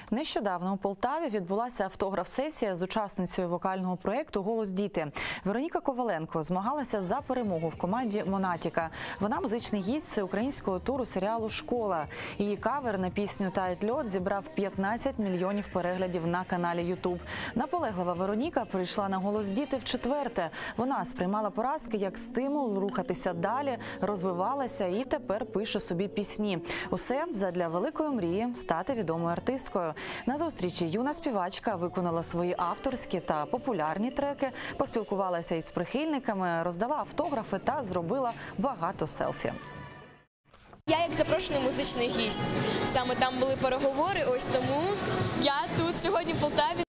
Нещодавно у Полтаві відбулася автограф-сесія з учасницею вокального проєкту «Голос діти». Вероніка Коваленко змагалася за перемогу в команді «Монатіка». Вона музичний гість всеукраїнського туру серіалу «Школа». Її кавер на пісню «Таять льод» зібрав 15 мільйонів переглядів на каналі YouTube. Наполеглива Вероніка прийшла на «Голос діти» вчетверте. Вона сприймала поразки як стимул рухатися далі, розвивалася і тепер пише собі пісні. Усе задля великої мрії – стати відомою артисткою. На зустрічі юна співачка виконала свої авторські та популярні треки, поспілкувалася із прихильниками, роздала автографи та зробила багато селфі. Я як запрошений музичний гість. Саме там були переговори, ось тому я тут сьогодні в Полтаві.